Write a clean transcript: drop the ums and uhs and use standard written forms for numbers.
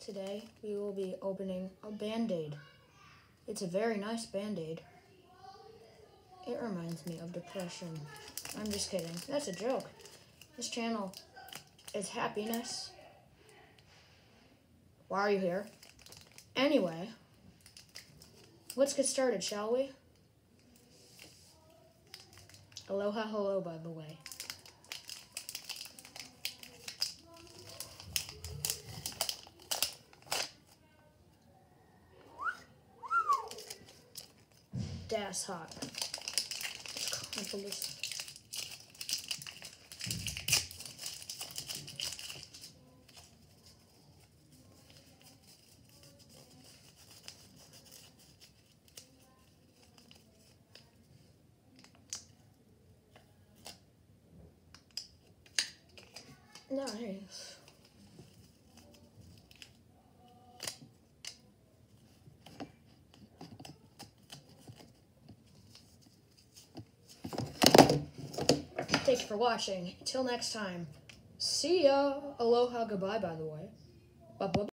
Today we will be opening a Band-Aid. It's a very nice Band-Aid. It reminds me of depression. I'm just kidding. That's a joke. This channel is happiness. Why are you here? Anyway, let's get started, shall we? Aloha hello, by the way. Das hot. Nice. Thanks for watching. Till next time. See ya. Aloha, goodbye, by the way. Bye-bye.